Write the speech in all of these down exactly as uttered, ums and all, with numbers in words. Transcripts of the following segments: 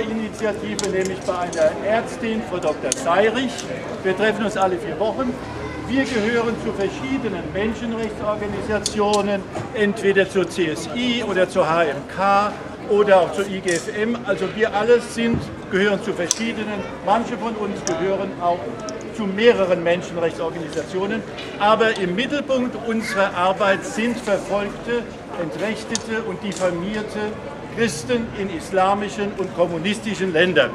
Initiative, nämlich bei einer Ärztin, Frau Doktor Seirich. Wir treffen uns alle vier Wochen. Wir gehören zu verschiedenen Menschenrechtsorganisationen, entweder zur C S I oder zur H M K oder auch zur I G F M. Also wir alle sind, gehören zu verschiedenen, manche von uns gehören auch zu mehreren Menschenrechtsorganisationen. Aber im Mittelpunkt unserer Arbeit sind verfolgte, entrechtete und diffamierte Christen in islamischen und kommunistischen Ländern.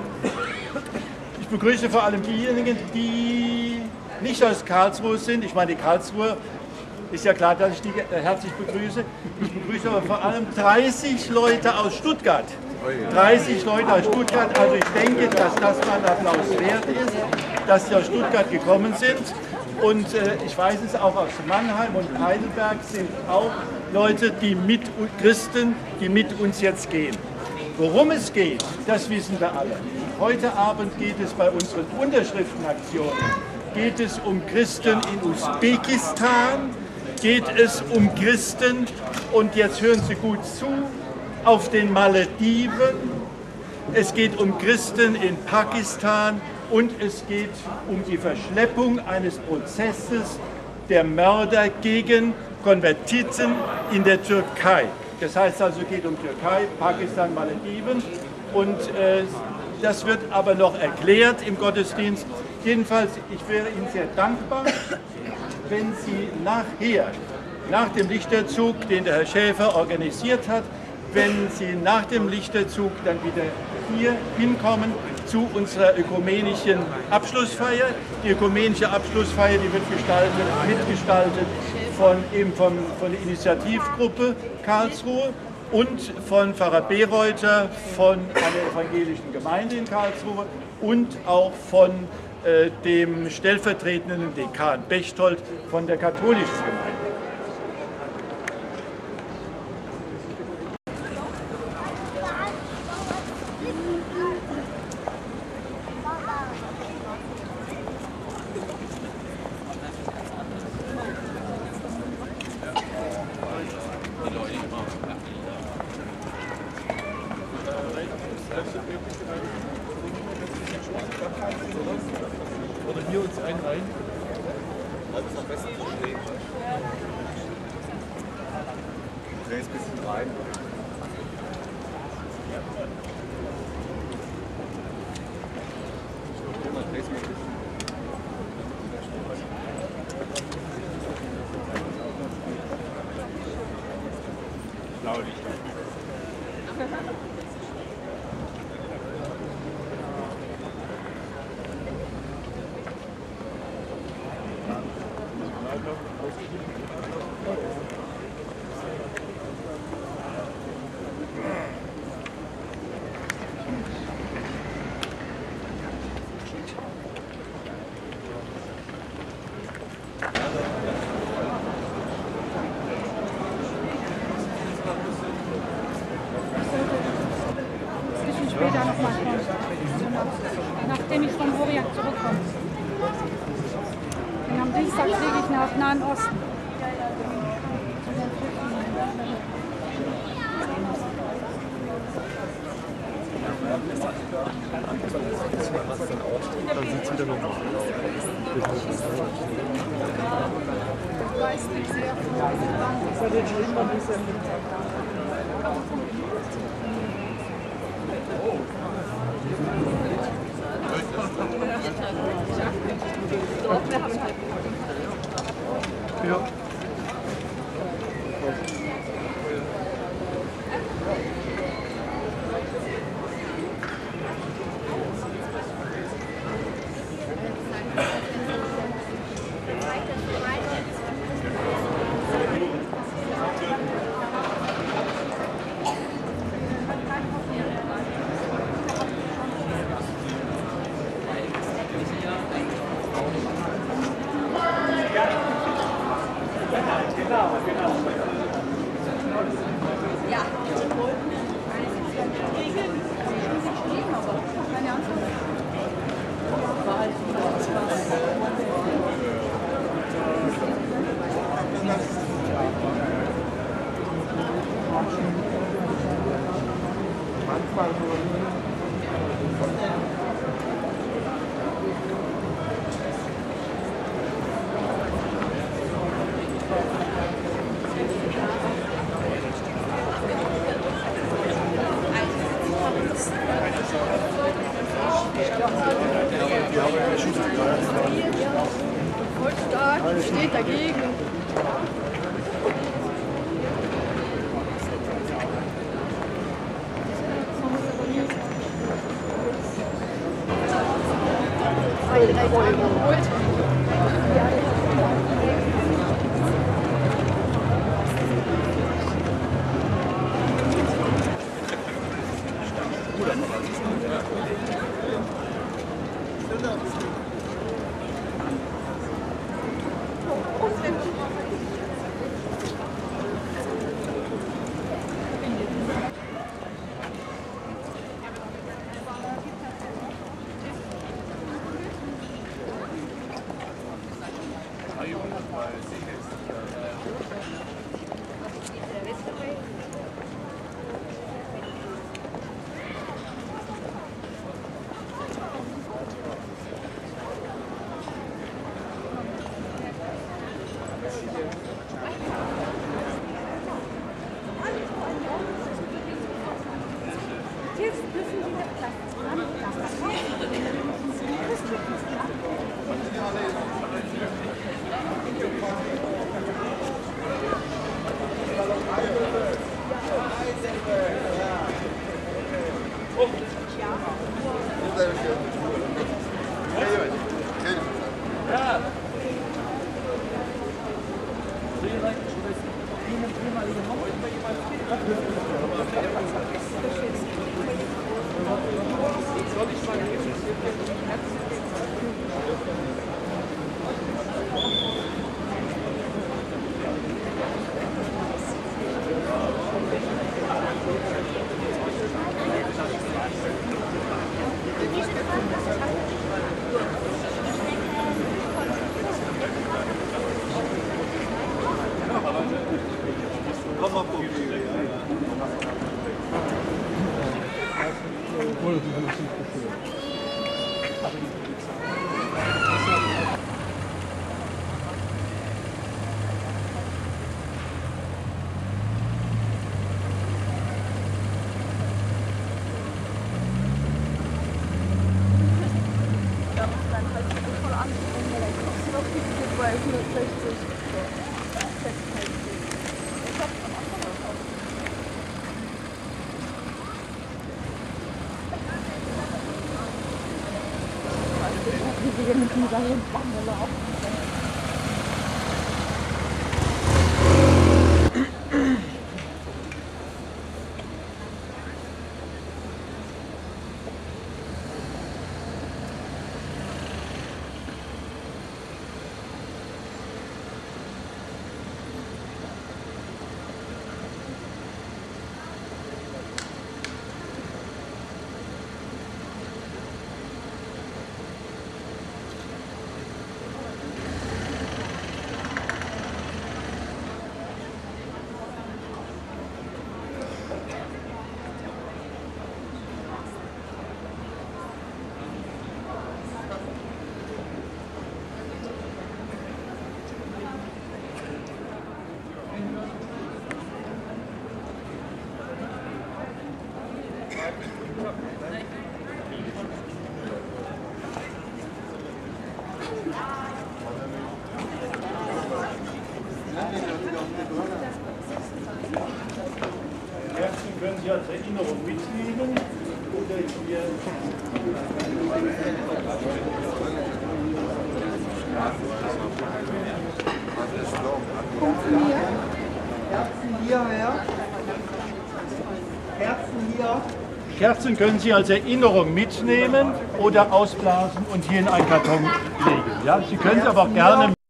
Ich begrüße vor allem diejenigen, die nicht aus Karlsruhe sind. Ich meine, die Karlsruhe ist ja klar, dass ich die herzlich begrüße. Ich begrüße aber vor allem dreißig Leute aus Stuttgart. dreißig Leute aus Stuttgart. Also ich denke, dass das mal ein Applaus wert ist, dass sie aus Stuttgart gekommen sind. Und äh, ich weiß es auch aus Mannheim und Heidelberg sind auch Leute, die mit Christen, die mit uns jetzt gehen. Worum es geht, das wissen wir alle. Heute Abend geht es bei unseren Unterschriftenaktionen, geht es um Christen in Usbekistan, geht es um Christen, und jetzt hören Sie gut zu, auf den Malediven, es geht um Christen in Pakistan und es geht um die Verschleppung eines Prozesses der Mörder gegen Konvertiten in der Türkei. Das heißt also, es geht um Türkei, Pakistan, Malediven, und äh, das wird aber noch erklärt im Gottesdienst. Jedenfalls, ich wäre Ihnen sehr dankbar, wenn Sie nachher, nach dem Lichterzug, den der Herr Schäfer organisiert hat, wenn Sie nach dem Lichterzug dann wieder hier hinkommen zu unserer ökumenischen Abschlussfeier. Die ökumenische Abschlussfeier, die wird gestaltet, mitgestaltet von, eben von, von der Initiativgruppe Karlsruhe und von Pfarrer Bereuter von einer evangelischen Gemeinde in Karlsruhe und auch von äh, dem stellvertretenden Dekan Bechtold von der katholischen Gemeinde. Oder hier uns einreihen. Das ist am besten so stehen. Dreh es ein bisschen rein. Blaue Lichter. Später noch mal kommen, nachdem ich von Orient zurückkomme. Und am Dienstag fliege ich nach Nahen Osten. Dann sieht es wieder normal aus. Ja. steht dagegen. Kerzen können Sie als Erinnerung mitnehmen oder hier. Kerzen hier, Herr. Kerzen hier. Kerzen können Sie als Erinnerung mitnehmen oder ausblasen und hier in einen Karton legen. Ja? Sie können es aber auch gerne